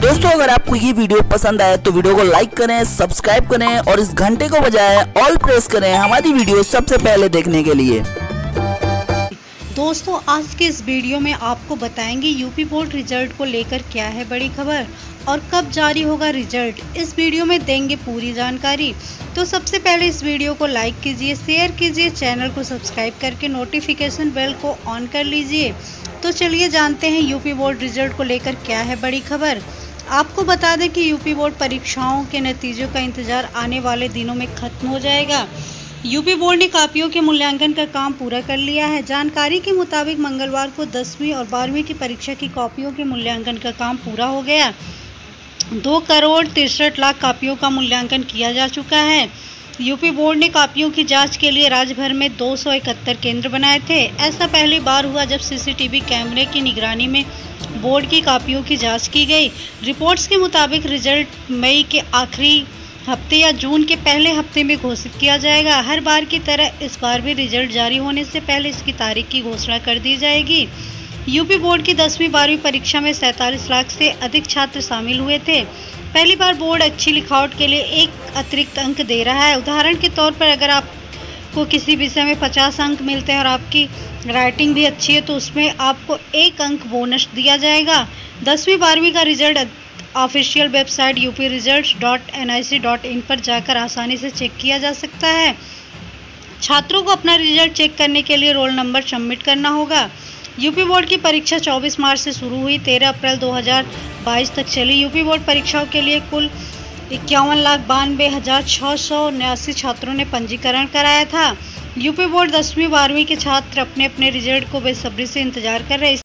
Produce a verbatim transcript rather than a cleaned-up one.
दोस्तों अगर आपको ये वीडियो पसंद आए तो वीडियो को लाइक करें, सब्सक्राइब करें और इस घंटे को बजाएं, ऑल प्रेस करें हमारी वीडियो सबसे पहले देखने के लिए। दोस्तों आज के इस वीडियो में आपको बताएंगे यूपी बोर्ड रिजल्ट को लेकर क्या है बड़ी खबर और कब जारी होगा रिजल्ट। इस वीडियो में देंगे पूरी जानकारी। तो सबसे पहले इस वीडियो को लाइक कीजिए, शेयर कीजिए, चैनल को सब्सक्राइब करके नोटिफिकेशन बेल को ऑन कर लीजिए। तो चलिए जानते हैं यूपी बोर्ड रिजल्ट को लेकर क्या है बड़ी खबर। आपको बता दें कि यूपी बोर्ड परीक्षाओं के नतीजों का इंतजार आने वाले दिनों में खत्म हो जाएगा। यूपी बोर्ड ने कॉपियों के मूल्यांकन का काम पूरा कर लिया है। जानकारी के मुताबिक मंगलवार को दसवीं और बारहवीं की परीक्षा की कॉपियों के मूल्यांकन का काम पूरा हो गया। दो करोड़ तिरसठ लाख कॉपियों का मूल्यांकन किया जा चुका है। यूपी बोर्ड ने कॉपियों की जांच के लिए राज्य भर में दो सौ इकहत्तर केंद्र बनाए थे। ऐसा पहली बार हुआ जब सीसीटीवी कैमरे की निगरानी में बोर्ड की कॉपियों की जांच की गई। रिपोर्ट्स के मुताबिक रिजल्ट मई के आखिरी हफ्ते या जून के पहले हफ्ते में घोषित किया जाएगा। हर बार की तरह इस बार भी रिजल्ट जारी होने से पहले इसकी तारीख की घोषणा कर दी जाएगी। यूपी बोर्ड की दसवीं बारहवीं परीक्षा में सैंतालीस लाख से अधिक छात्र शामिल हुए थे। पहली बार बोर्ड अच्छी लिखावट के लिए एक अतिरिक्त अंक दे रहा है। उदाहरण के तौर पर अगर आपको किसी विषय में पचास अंक मिलते हैं और आपकी राइटिंग भी अच्छी है तो उसमें आपको एक अंक बोनस दिया जाएगा। दसवीं बारहवीं का result official website UP results dot N I C dot in पर जाकर आसानी से चेक किया जा सकता है। छात्रों को अपना रिजल्ट चेक करने के लिए रोल नंबर सबमिट करना होगा। यूपी बोर्ड की परीक्षा चौबीस मार्च से शुरू हुई, तेरह अप्रैल दो हज़ार बाईस तक चली। यूपी बोर्ड परीक्षाओं के लिए कुल इक्यावन लाख बानवे हजार छः सौ उन्यासी छात्रों ने पंजीकरण कराया था। यूपी बोर्ड दसवीं बारहवीं के छात्र अपने अपने रिजल्ट को बेसब्री से इंतजार कर रहे हैं।